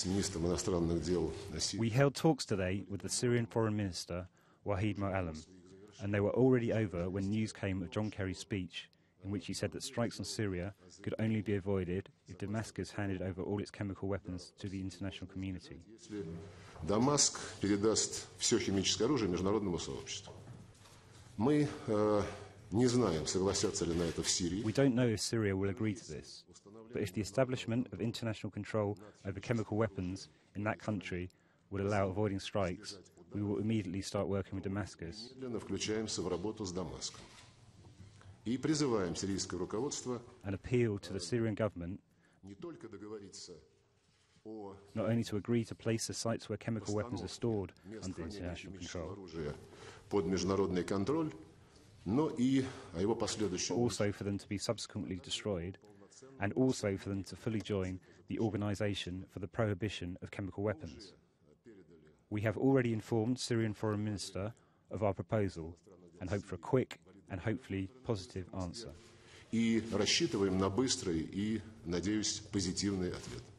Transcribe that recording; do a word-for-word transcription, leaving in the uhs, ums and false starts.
We held talks today with the Syrian Foreign Minister, Wahid Mu'allim, and they were already over when news came of John Kerry's speech, in which he said that strikes on Syria could only be avoided if Damascus handed over all its chemical weapons to the international community. Дамаск передаст все химическое оружие международному сообществу. Мы не знаем, согласятся ли на это в Сирии. We don't know if Syria will agree to this, but if the establishment of international control over chemical weapons in that country would allow avoiding strikes, we will immediately start working with Damascus. Немедленно включаемся в работу с Дамаском. И призываем сирийское руководство and appeal to the Syrian government не только договориться о not only to agree to place the sites where chemical weapons are stored under international control, под международный контроль, но и о его but последующем also for them to be subsequently destroyed, and also for them to fully join the Organisation for the Prohibition of Chemical Weapons. We have already informed Syrian Foreign Minister of our proposal and hope for a quick and hopefully positive answer. И рассчитываем на быстрый и, надеюсь, позитивный ответ.